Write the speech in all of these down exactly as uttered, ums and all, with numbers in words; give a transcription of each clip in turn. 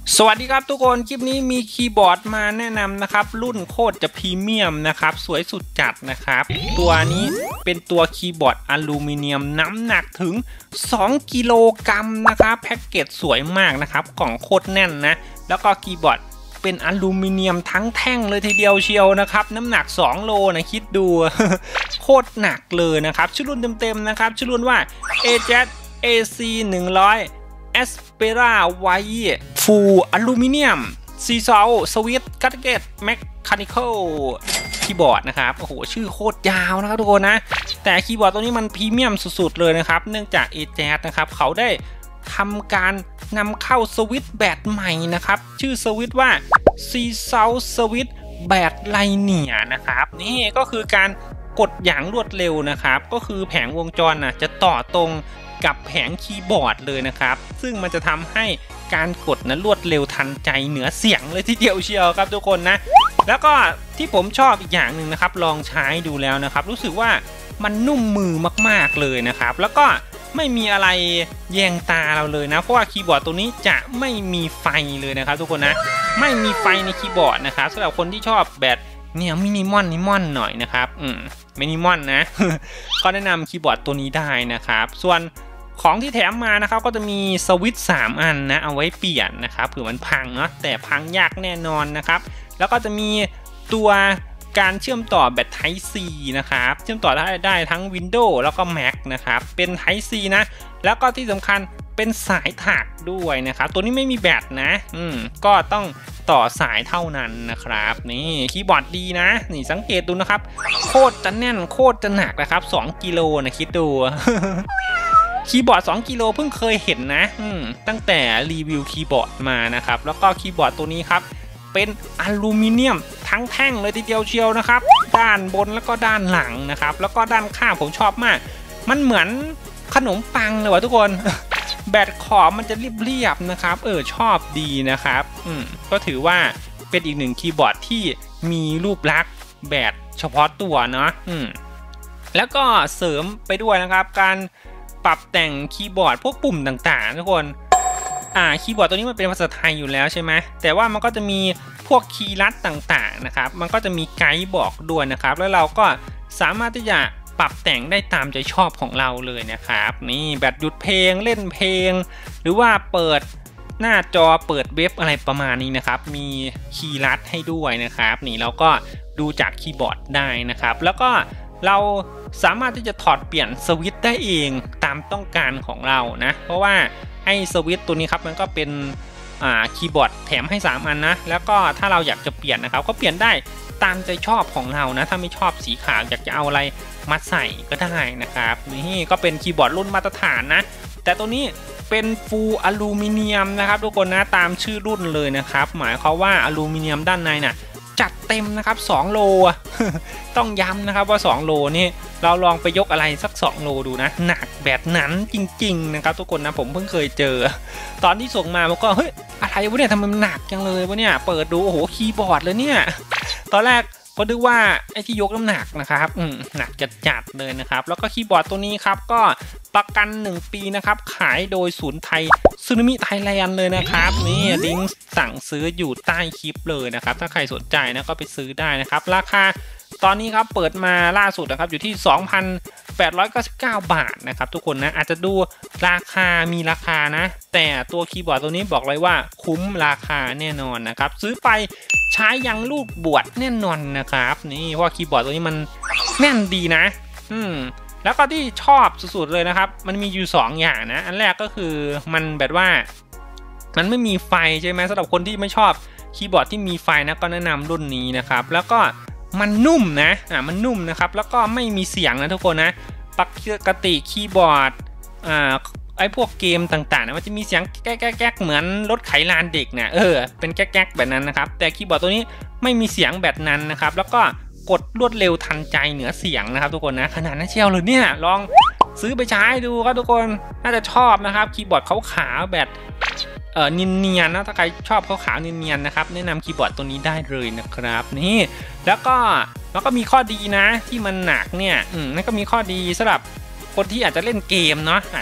สวัสดีครับทุกคนคลิปนี้มีคีย์บอร์ดมาแนะนำนะครับรุ่นโคตรจะพรีเมียมนะครับสวยสุดจัดนะครับตัวนี้เป็นตัวคีย์บอร์ดอลูมิเนียมน้ำหนักถึงสองกิโลกรัมนะครับแพ็กเกจสวยมากนะครับกล่องโคตรแน่นนะแล้วก็คีย์บอร์ดเป็นอลูมิเนียมทั้งแท่งเลยทีเดียวเชียวนะครับน้ำหนักสองโลนะคิดดู โคตรหนักเลยนะครับชื่อรุ่นเต็มๆนะครับชื่อรุ่นว่า เอ เจ เอ ซี หนึ่งร้อยเอสเปราไวฟูอลูมิเนียมซีซอลสวิตกัตเกตแมคคานิคอลคีย์บอร์ดนะครับโอ้โหชื่อโคตรยาวนะครับทุกคนนะแต่คีย์บอร์ดตัวนี้มันพรีเมียมสุดๆเลยนะครับเนื่องจาก เอ เจ นะครับเขาได้ทำการนำเข้าสวิตแบตใหม่นะครับชื่อสวิตว่าซีซอลสวิตแบตไลเนียนะครับนี่ก็คือการกดอย่างรวดเร็วนะครับก็คือแผงวงจรนะจะต่อตรงกับแผงคีย์บอร์ดเลยนะครับซึ่งมันจะทำให้การกดนั้นรวดเร็วทันใจเหนือเสียงเลยทีเดียวเชียวครับทุกคนนะแล้วก็ที่ผมชอบอีกอย่างหนึ่งนะครับลองใช้ดูแล้วนะครับรู้สึกว่ามันนุ่มมือมากๆเลยนะครับแล้วก็ไม่มีอะไรแยงตาเราเลยนะเพราะว่าคีย์บอร์ดตัวนี้จะไม่มีไฟเลยนะครับทุกคนนะไม่มีไฟในคีย์บอร์ดนะครับสำหรับคนที่ชอบแบบเนี่ยมินิมอลนิมอนหน่อยนะครับอืมมินิมอลนะ ก็แนะนำคีย์บอร์ดตัวนี้ได้นะครับส่วนของที่แถมมานะครับก็จะมีสวิตช์สามอันนะเอาไว้เปลี่ยนนะครับเผื่อมันพังเนาะแต่พังยากแน่นอนนะครับแล้วก็จะมีตัวการเชื่อมต่อแบต Type C นะครับเชื่อมต่อได้ได้ทั้ง Windows แล้วก็ Mac นะครับเป็น Type C นะแล้วก็ที่สำคัญเป็นสายถักด้วยนะครับตัวนี้ไม่มีแบตนะอืมก็ต้องต่อสายเท่านั้นนะครับนี่คีย์บอร์ดดีนะนี่สังเกตดูนะครับโคตรจะแน่นโคตรจะหนักนะครับสองกิโลนะคิดดู คีย์บอร์ดสองกิโลเพิ่งเคยเห็นนะตั้งแต่รีวิวคีย์บอร์ดมานะครับแล้วก็คีย์บอร์ดตัวนี้ครับเป็นอลูมิเนียมทั้งแท่งเลยทีเดียวเชียวนะครับด้านบนแล้วก็ด้านหลังนะครับแล้วก็ด้านข้างผมชอบมากมันเหมือนขนมปังเลยว่ะทุกคน แบตขอบมันจะเรียบๆนะครับเออชอบดีนะครับอืมก็ถือว่าเป็นอีกหนึ่งคีย์บอร์ดที่มีรูปลักษณ์แบบเฉพาะตัวเนาะอืมแล้วก็เสริมไปด้วยนะครับการปรับแต่งคีย์บอร์ดพวกปุ่มต่างๆทุกคนอ่าคีย์บอร์ดตัวนี้มันเป็นภาษาไทยอยู่แล้วใช่ไหมแต่ว่ามันก็จะมีพวกคีย์ลัดต่างๆนะครับมันก็จะมีไกด์บอกด้วยนะครับแล้วเราก็สามารถที่จะปรับแต่งได้ตามใจชอบของเราเลยนะครับนี่แบบหยุดเพลงเล่นเพลงหรือว่าเปิดหน้าจอเปิดเว็บอะไรประมาณนี้นะครับมีคีย์ลัดให้ด้วยนะครับนี่เราก็ดูจากคีย์บอร์ดได้นะครับแล้วก็เราสามารถที่จะถอดเปลี่ยนสวิตช์ได้เองตามต้องการของเรานะเพราะว่าไอ้สวิตช์ตัวนี้ครับมันก็เป็นอ่าคีย์บอร์ดแถมให้สามอันนะแล้วก็ถ้าเราอยากจะเปลี่ยนนะครับก็เปลี่ยนได้ตามใจชอบของเรานะถ้าไม่ชอบสีขาวอยากจะเอาอะไรมาใส่ก็ได้นะครับนี่ก็เป็นคีย์บอร์ดรุ่นมาตรฐานนะแต่ตัวนี้เป็นฟูลอลูมิเนียมนะครับทุกคนนะตามชื่อรุ่นเลยนะครับหมายความว่าอลูมิเนียมด้านในน่ะจัดเต็มนะครับสองโล ต้องย้ำนะครับว่าสองโลนี่เราลองไปยกอะไรสักสองโลดูนะหนักแบบนั้นจริงๆนะครับทุกคนนะผมเพิ่งเคยเจอตอนที่ส่งมาผมก็เฮ้ยอะไรวะเนี่ยทำไมมันหนักจังเลยวะเนี่ยเปิดดูโอ้โหคีย์บอร์ดเลยเนี่ยตอนแรกก็ดูว่าไอ้ที่ยกน้ำหนักนะครับอืมหนักจัดๆเลยนะครับแล้วก็คีย์บอร์ดตัวนี้ครับก็ประกันหนึ่งปีนะครับขายโดยศูนย์ไทยซึนามิไทยแลนด์เลยนะครับนี่ลิงก์สั่งซื้ออยู่ใต้คลิปเลยนะครับถ้าใครสนใจนะก็ไปซื้อได้นะครับราคาตอนนี้ครับเปิดมาล่าสุดนะครับอยู่ที่ สองพันแปดร้อยเก้าสิบเก้า บาทนะครับทุกคนนะอาจจะดูราคามีราคานะแต่ตัวคีย์บอร์ดตัวนี้บอกเลยว่าคุ้มราคาแน่นอนนะครับซื้อไปใช้ยังลูกบวชแน่นอนนะครับนี่เพราะคีย์บอร์ดตัวนี้มันแน่นดีนะอืมแล้วก็ที่ชอบสุดๆเลยนะครับมันมีอยู่สองอย่างนะอันแรกก็คือมันแบบว่ามันไม่มีไฟใช่ไหมสำหรับคนที่ไม่ชอบคีย์บอร์ดที่มีไฟนะก็แนะนำรุ่นนี้นะครับแล้วก็มันนุ่มนะอ่ามันนุ่มนะครับแล้วก็ไม่มีเสียงนะทุกคนนะปกติคีย์บอร์ดอ่าไอ้พวกเกมต่างๆนะมันจะมีเสียงแก๊กๆเหมือนรถไขลานเด็กนะเออเป็นแก๊กๆแบบนั้นนะครับแต่คีย์บอร์ดตัวนี้ไม่มีเสียงแบบนั้นนะครับแล้วก็กดรวดเร็วทันใจเหนือเสียงนะครับทุกคนนะขนาดนั้นเชียวเลยเนี่ยลองซื้อไปใช้ดูครับทุกคนน่าจะชอบนะครับคีย์บอร์ดขาวๆแบบเอ่อเนียนๆนะถ้าใครชอบขาวๆเนียนๆนะครับแนะนำคีย์บอร์ดตัวนี้ได้เลยนะครับนี่แล้วก็แล้วก็มีข้อดีนะที่มันหนักเนี่ยอืมนั่นก็มีข้อดีสำหรับคนที่อาจจะเล่นเกมเนาะอาจจะ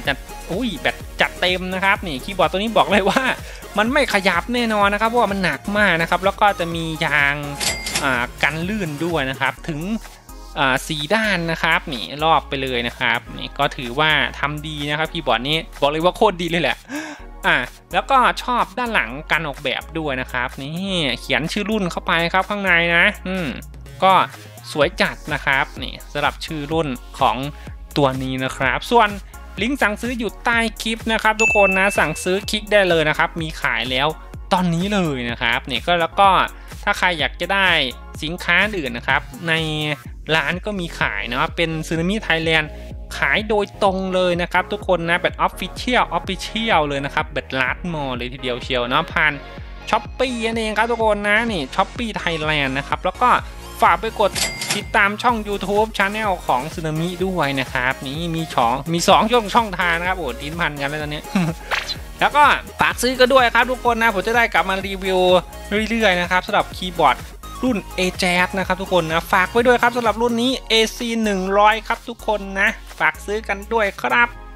อุ้ยแบบจัดเต็มนะครับนี่คีย์บอร์ดตัวนี้บอกเลยว่ามันไม่ขยับแน่นอนนะครับเพราะว่ามันหนักมากนะครับแล้วก็จะมียางกันลื่นด้วยนะครับถึงสี่ด้านนะครับนี่รอบไปเลยนะครับนี่ก็ถือว่าทำดีนะครับคีย์บอร์ดนี้บอกเลยว่าโคตรดีเลยแหละอ่ะแล้วก็ชอบด้านหลังการออกแบบด้วยนะครับนี่เขียนชื่อรุ่นเข้าไปครับข้างในนะอืมก็สวยจัดนะครับนี่สำหรับชื่อรุ่นของตัวนี้นะครับส่วนลิงก์สั่งซื้ออยู่ใต้คลิปนะครับทุกคนนะสั่งซื้อคลิกได้เลยนะครับมีขายแล้วตอนนี้เลยนะครับนี่ก็แล้วก็ถ้าใครอยากจะได้สินค้าอื่นนะครับในร้านก็มีขายนะเป็นซึนามิไทยแลนด์ขายโดยตรงเลยนะครับทุกคนนะแบบออฟฟิเชียลออฟฟิเชียลเลยนะครับแบบลัดมอเลยทีเดียวเชียวเนาะผ่านช้อปปี้นั่นเองครับทุกคนนะนี่ช้อปปี้ไทยแลนด์นะครับแล้วก็ฝากไปกดติดตามช่อง YouTube Channel ของซึนามิด้วยนะครับนี่มีช่องมีสองช่องช่องทางนะครับโอ้ดิ้นพันกันแล้วตอนนี้ แล้วก็ฝากซื้อกันด้วยครับทุกคนนะผมจะได้กลับมารีวิวเรื่อยๆนะครับสำหรับคีย์บอร์ดรุ่น เอ แจ๊ส นะครับทุกคนนะฝากไว้ด้วยครับสำหรับรุ่นนี้ เอ ซี หนึ่งร้อยครับทุกคนนะฝากซื้อกันด้วยครับ